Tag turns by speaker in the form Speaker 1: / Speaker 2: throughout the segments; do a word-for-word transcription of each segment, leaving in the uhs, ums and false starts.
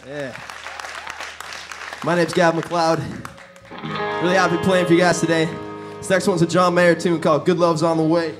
Speaker 1: Yeah. My name's Gavin McLeod. Really happy playing for you guys today. This next one's a John Mayer tune called Good Love's on the Way.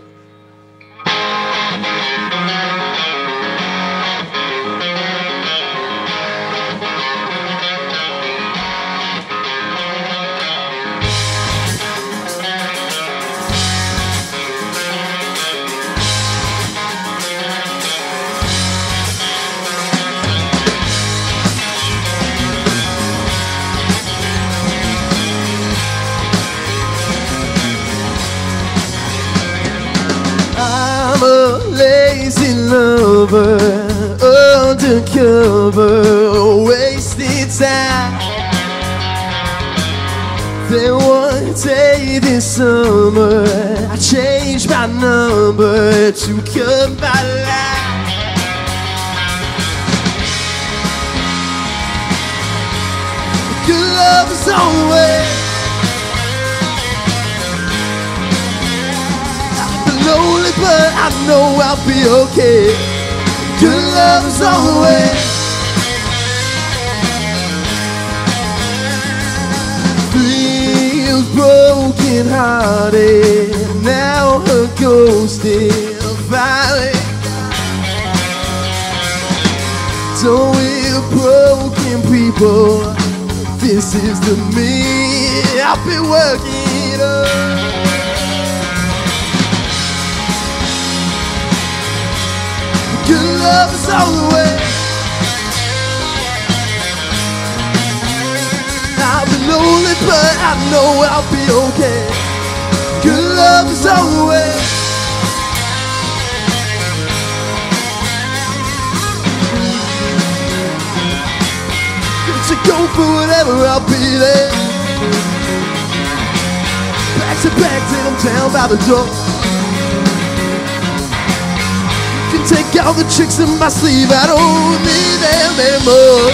Speaker 1: I'm a lazy lover, undercover, wasted time. Then one day this summer I changed my number to cut my line. Good love is on the way. Lonely, but I know I'll be okay. Good love is on the way. Feels broken hearted, now her ghost is violent. So we're broken people, this is the me I've been working on. Good love is on the way. I'll be lonely, but I know I'll be okay. Good love is on the way. Good to go for whatever, I'll be there. Back to back till I'm down by the door. Take all the tricks in my sleeve, I don't need them anymore.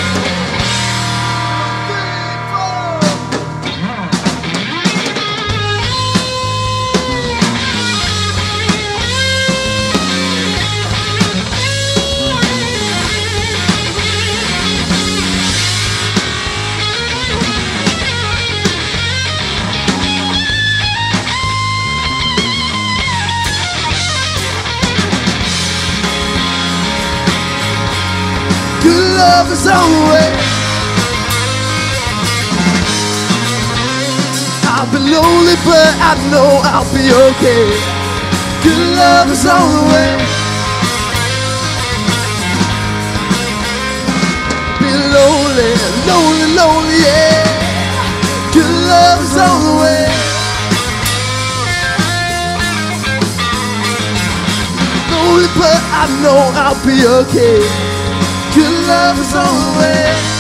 Speaker 1: Good love is on the way. I'll be lonely, but I know I'll be okay. Good love is on the way. Be lonely, lonely, lonely, yeah. Good love is on the way. Lonely, but I know I'll be okay. Good love is on the way.